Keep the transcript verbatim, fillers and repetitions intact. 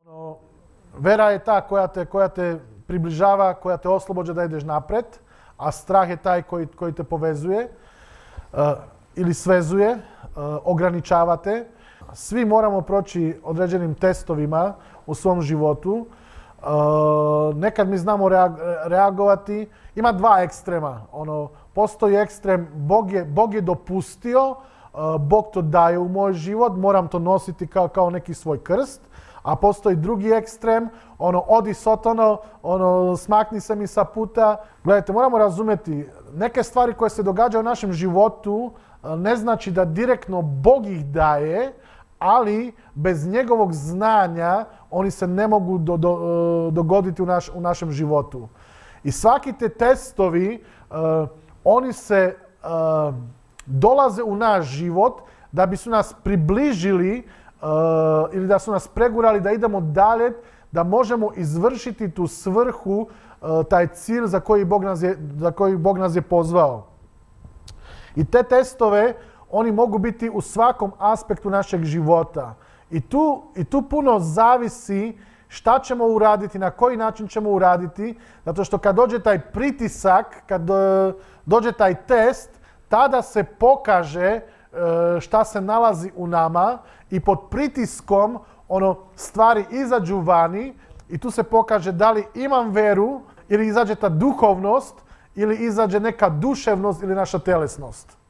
Vera je ta koja te, koja te približava, koja te oslobođa da ideš napred, a strah je taj koji, koji te povezuje uh, ili svezuje, uh, ograničava te. Svi moramo proći određenim testovima u svom životu. Uh, nekad mi znamo reagovati. Ima dva ekstrema. Ono, postoji ekstrem, Bog je, Bog je dopustio, uh, Bog to daje u moj život, moram to nositi kao, kao neki svoj krst. A postoji drugi ekstrem, ono, odi sotano, ono, smakni se mi sa puta. Gledajte, moramo razumjeti, neke stvari koje se događaju u našem životu ne znači da direktno Bog ih daje, ali bez njegovog znanja oni se ne mogu do, do, dogoditi u, naš, u našem životu. I svaki te testovi, uh, oni se uh, dolaze u naš život da bi su nas približili Uh, ili da su nas pregurali da idemo dalje, da možemo izvršiti tu svrhu, uh, taj cilj za koji Bog nas je, za koji Bog nas je pozvao. I te testove, oni mogu biti u svakom aspektu našeg života. I tu, i tu puno zavisi šta ćemo uraditi, na koji način ćemo uraditi, zato što kad dođe taj pritisak, kad uh, dođe taj test, tada se pokaže šta se nalazi u nama i pod pritiskom ono, stvari izađu vani i tu se pokaže da li imam veru ili izađe ta duhovnost ili izađe neka duševnost ili naša telesnost.